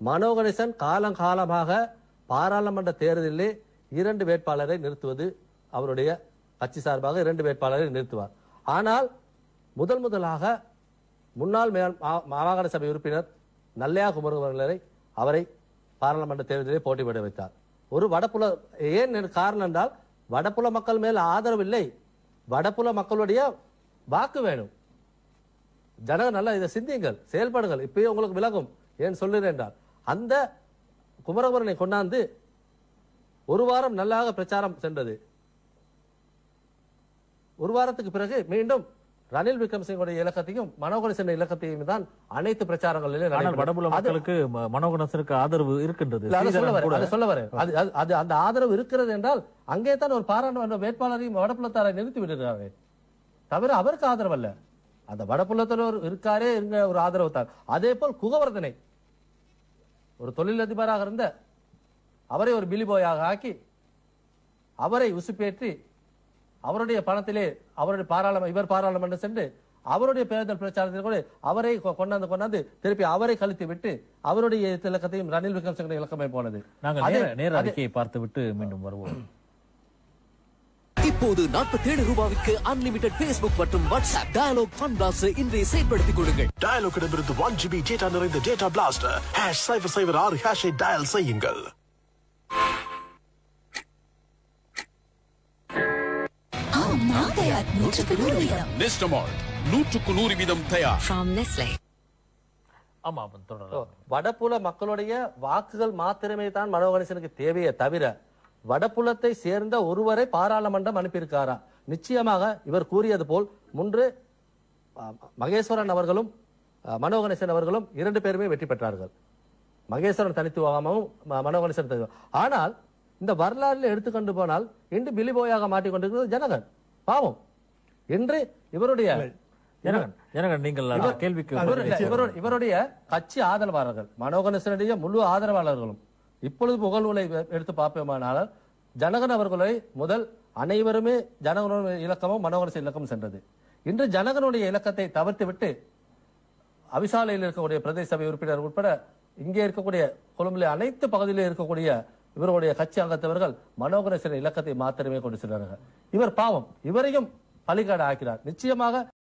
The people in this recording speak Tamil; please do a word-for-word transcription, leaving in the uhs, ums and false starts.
மனோ கணேசன் காலங்காலமாக பாராளுமன்ற தேர்தலிலே இரண்டு வேட்பாளரை நிறுத்துவது அவருடைய கட்சி சார்பாக இரண்டு வேட்பாளரை நிறுத்துவார். ஆனால் முதல் முதலாக முன்னாள் மாகாண சபை உறுப்பினர் நல்லையா குமரகுமரனை அவரை பாராளுமன்ற தேர்தலிலே போட்டியிட வைத்தார். ஒரு வடப்புல ஏன் காரணம் என்றால் வடப்புல மக்கள் மேல் ஆதரவு இல்லை, வடப்புல மக்களுடைய வாக்கு வேணும். ஜனக நல்லா இதை சிந்தியுங்கள், செயல்பாடுகள் இப்பயே உங்களுக்கு விலகும். ஏன் சொல்லுறேன் என்றால் அந்த குமரகுமரனை கொண்டாந்து ஒரு வாரம் நல்லாக பிரச்சாரம் சென்றது. ஒரு வாரத்துக்கு பிறகு மீண்டும் ரணில் விக்ரமசிங்கோட இலக்கத்தையும் மனோ கணேசன் இலக்கத்தையும் தான் அனைத்து பிரச்சாரங்களிலும் வடபுல மக்களுக்கு மனோ கணேசனுக்கு ஆதரவு இருக்கின்றது. சொல்ல வரேன் அது அந்த ஆதரவு இருக்கிறது என்றால் அங்கே தான் ஒரு பாராளுமன்ற வேட்பாளரையும் வடபுலத்தாரை நிறுத்தி விடுகிறார்கள், தவிர அவருக்கு ஆதரவு அல்ல. அந்த வடபுலத்தில் இருக்காரே என்ற ஒரு ஆதரவு தான். அதே போல் குகவர்தனை ஒரு தொழிலதிபராக இருந்த அவரை ஒரு பிலிபோயாக ஆக்கி அவரை உசுப்பேற்றி அவருடைய பணத்திலே அவருடைய பாராளுமன்ற இவர் பாராளுமன்றம் சென்று அவருடைய தேர்தல் பிரச்சாரத்தில் கூட அவரை கொண்டாந்து கொண்டாந்து திருப்பி அவரை கழித்து விட்டு அவருடைய இலக்கத்தையும் ரணில் விக்ரமசிங்க இலக்கமே போனது. நாங்கள் நேர அறிக்கையை பார்த்து விட்டு மீண்டும் வருவோம். இப்போது நாற்பத்தி ஏழு ரூபாய்க்கு அன்லிமிடெட் பேஸ்புக் மற்றும் வாட்ஸ்அப் டயலாக் ஃபன் பிளாஸ்டர் இன்றைய செயல்படுத்திக் கொள்ளுங்கள். டயலாக் இடமிருந்து ஒன் ஜிபி டேட்டா நிறைந்த data blaster hash cipher cipher ஆறு ஹேஷை டயல் செய்யுங்கள். வடபுல மக்களுடைய வாக்குகள் மாத்திரமே தான் மனோ கணேசனுக்கு தேவையே தவிர வடபுலத்தை சேர்ந்த ஒருவரை பாராளுமன்றம் அனுப்பியிருக்காரா? நிச்சயமாக இவர் கூறியது போல் முன்று மகேஸ்வரன் அவர்களும் மனோ கணேசன் அவர்களும் இரண்டு பேருமே வெற்றி பெற்றார்கள். மகேஸ்வரன் தனித்துவமாகவும் மனோ கணேசன் தனித்துவம். ஆனால் இந்த வரலாறுல எடுத்துக்கொண்டு போனால் இன்று பிலிபோயாக மாட்டிக்கொண்டிருக்கிறது ஜனகன். பாவம் என்று இவருடைய இவருடைய கட்சி ஆதரவாளர்கள் மனோ கணேசனுடைய முழு ஆதரவாளர்களும் இப்பொழுது முகநூலை எடுத்து பார்ப்போமானால் ஜனகன் அவர்களை முதல் அனைவருமே ஜனகனுடைய இலக்கமும் மனோ கணேசன் இலக்கமும் சென்றது. இன்று ஜனகனுடைய இலக்கத்தை தவிர்த்து விட்டு அவிசாலையில் இருக்கக்கூடிய பிரதேச சபை உறுப்பினர் உட்பட இங்கே இருக்கக்கூடிய கொழும்புல அனைத்து பகுதியிலே இருக்கக்கூடிய இவருடைய கட்சி அங்கத்தவர்கள் மனோ கணேசன் இலக்கத்தை மாத்திரமே கொண்டு சென்றார்கள். இவர் பாவம், இவரையும் பலிகாடு ஆக்கிறார். நிச்சயமாக